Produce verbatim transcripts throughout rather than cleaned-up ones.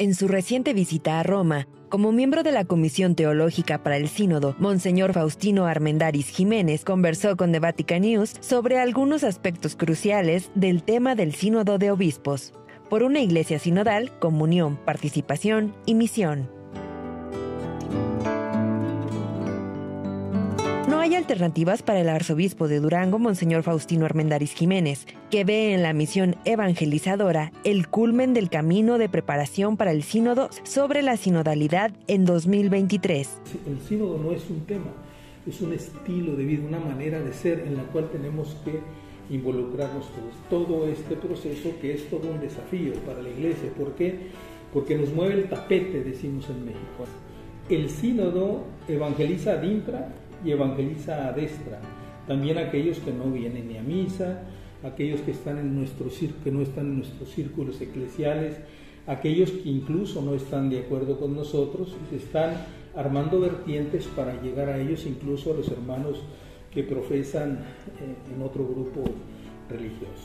En su reciente visita a Roma, como miembro de la Comisión Teológica para el Sínodo, Monseñor Faustino Armendáriz Jiménez conversó con The Vatican News sobre algunos aspectos cruciales del tema del Sínodo de Obispos, por una iglesia sinodal, comunión, participación y misión. No hay alternativas para el arzobispo de Durango, Monseñor Faustino Armendáriz Jiménez, que ve en la misión evangelizadora el culmen del camino de preparación para el sínodo sobre la sinodalidad en dos mil veintitrés. El sínodo no es un tema, es un estilo de vida, una manera de ser en la cual tenemos que involucrarnos todos. Todo este proceso que es todo un desafío para la iglesia. ¿Por qué? Porque nos mueve el tapete, decimos en México. El sínodo evangeliza ad infra y evangeliza a destra, también aquellos que no vienen ni a misa, aquellos que están en nuestro que no están en nuestros círculos eclesiales, aquellos que incluso no están de acuerdo con nosotros y se están armando vertientes para llegar a ellos, incluso a los hermanos que profesan eh, en otro grupo religioso.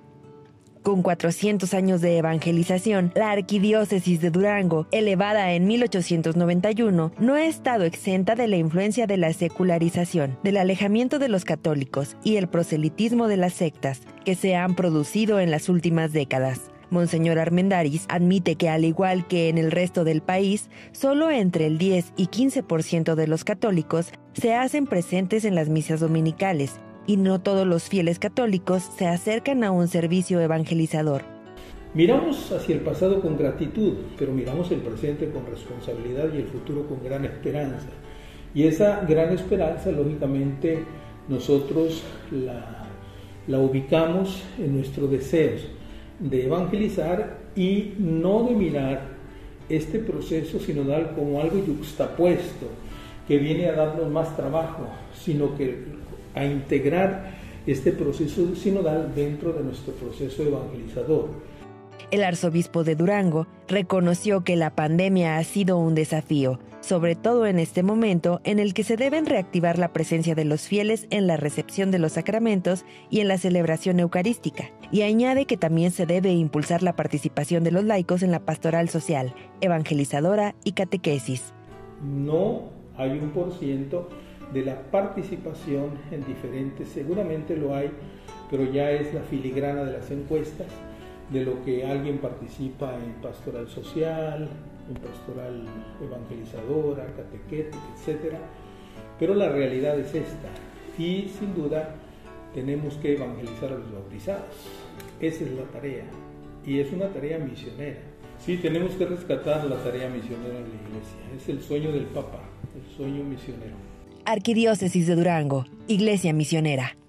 Con cuatrocientos años de evangelización, la Arquidiócesis de Durango, elevada en mil ochocientos noventa y uno, no ha estado exenta de la influencia de la secularización, del alejamiento de los católicos y el proselitismo de las sectas que se han producido en las últimas décadas. Monseñor Armendáriz admite que, al igual que en el resto del país, solo entre el diez y quince por ciento de los católicos se hacen presentes en las misas dominicales, y no todos los fieles católicos se acercan a un servicio evangelizador. Miramos hacia el pasado con gratitud, pero miramos el presente con responsabilidad y el futuro con gran esperanza. Y esa gran esperanza, lógicamente, nosotros la, la ubicamos en nuestros deseos de evangelizar y no de mirar este proceso sinodal como algo yuxtapuesto, que viene a darnos más trabajo, sino que a integrar este proceso sinodal dentro de nuestro proceso evangelizador. El arzobispo de Durango reconoció que la pandemia ha sido un desafío, sobre todo en este momento en el que se deben reactivar la presencia de los fieles en la recepción de los sacramentos y en la celebración eucarística, y añade que también se debe impulsar la participación de los laicos en la pastoral social, evangelizadora y catequesis. No hay un por ciento de la participación en diferentes, seguramente lo hay, pero ya es la filigrana de las encuestas, de lo que alguien participa en pastoral social, en pastoral evangelizadora, catequética, etcétera. Pero la realidad es esta, y sin duda tenemos que evangelizar a los bautizados. Esa es la tarea, y es una tarea misionera. Sí, tenemos que rescatar la tarea misionera en la iglesia. Es el sueño del Papa, el sueño misionero. Arquidiócesis de Durango, Iglesia Misionera.